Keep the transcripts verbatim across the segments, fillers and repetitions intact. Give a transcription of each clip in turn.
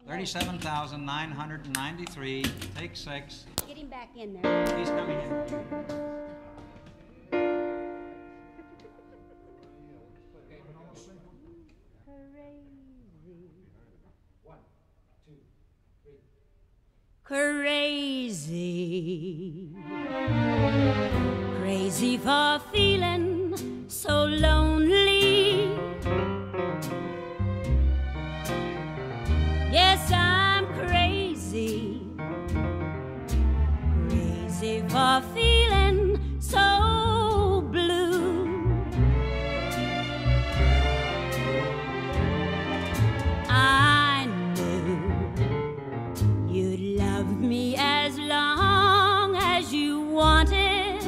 thirty-seven thousand nine hundred ninety-three. Take six. Get him back in there. He's coming in. Crazy, crazy for feeling so lonely. Yes, I'm crazy, crazy for feeling so blue. I knew you'd love me as long as you wanted,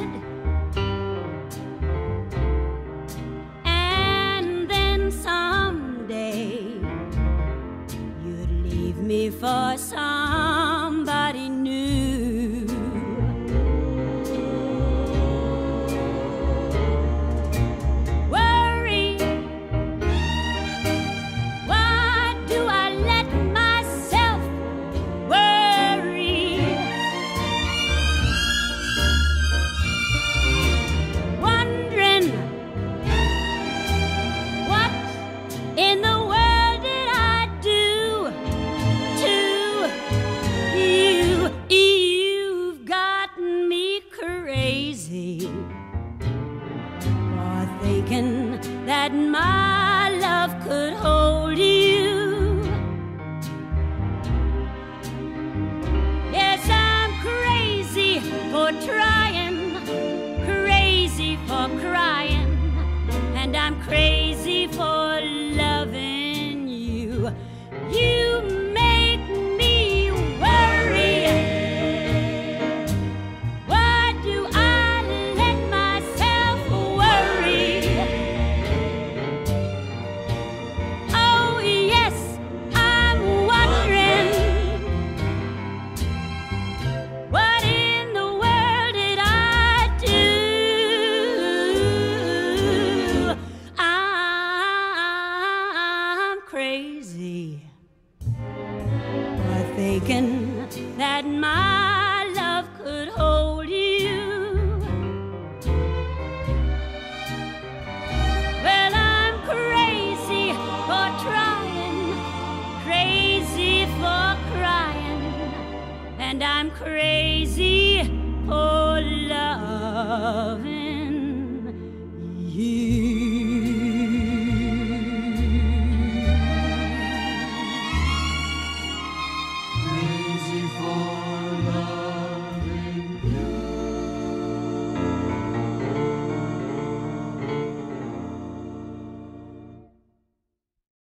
and then someday you'd leave me for somebody new. Worry, why do I let myself worry? Wondering what in the world did I do to you? You've gotten me crazy for thinking that my love could hold you. Yes, I'm crazy for trying, crazy for crying, and I'm crazy for loving you. You make me worry. Why do I let myself worry? Oh yes, I'm wondering, what in the world did I do? I'm crazy for thinking that my love could hold you. Well, I'm crazy for trying, crazy for crying, and I'm crazy for loving you.